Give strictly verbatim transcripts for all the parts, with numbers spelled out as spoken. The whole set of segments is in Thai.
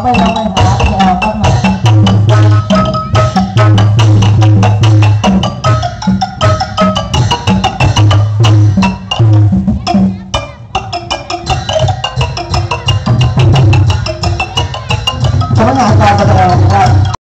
ไม่ยังไม่หาแถวครับหน่อยสำนักงานการแสดงนะครับ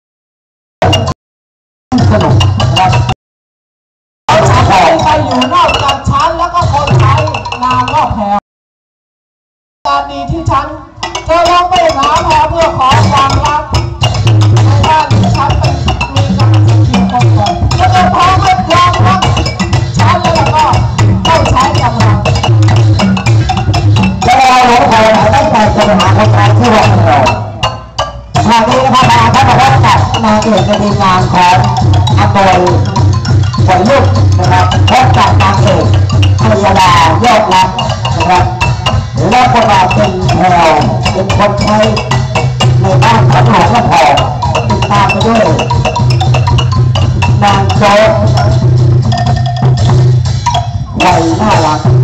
สนุกนะครับฉันไปอยู่นอกจากฉันแล้วก็คนไทยนามว่าแพรการดีที่ฉันเธอลองไปหาแพรเพื่อขอความรักในบ้านฉันเป็นมีกำลังจะกินคนก่อนแล้วก็พอให้ความรักฉันแล้วก็ต้องใช้กำลังจะเราหลงแพรตั้งใจจะไปหาคนไทยที่ห้องเราทางนี้นะครับมาท่านประธานจัดนางเอกในทีมงานของอโมยฝนลุกนะครับพบกับนางเอกพยาดายอดรักนะครับและพวกเราเป็นแถวเป็นคนใช้ในบ้านของหลวงพ่อพอติดตามไปด้วยนางโจ๊กวัยน่ารัก